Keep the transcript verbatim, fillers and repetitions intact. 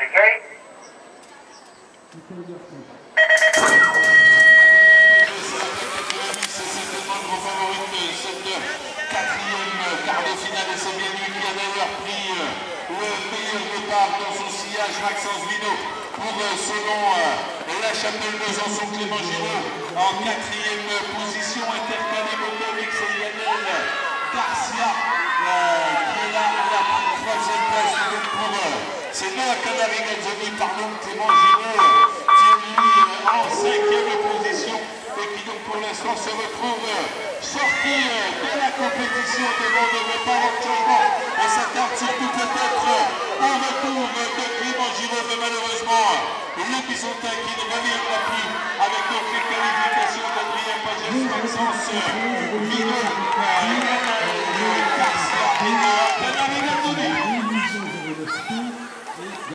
okay? Quatrième quart de finale, et c'est bien lui qui a d'ailleurs pris euh, le meilleur départ dans son sillage, Maxence Vino, pour euh, selon euh, la Chapelle Besançon, Clément Giraud en quatrième position, intercalé Motorix et Lionel Garcia euh, qui est là à la troisième place. Donc pour euh, c'est Noah Canary Gazzoni, pardon, Clément Giraud qui est lui euh, en cinquième position et qui donc pour l'instant se retrouve euh, sorti de la compétition devant de ne pas avoir de changement. Et ça participe peut-être au retour de Clément Giraud, mais malheureusement, le Bisontin qui ne reviendra plus avec donc les qualifications d'Adrien Pagès, Maxence Vino, Garcia et Canary Gazzoni.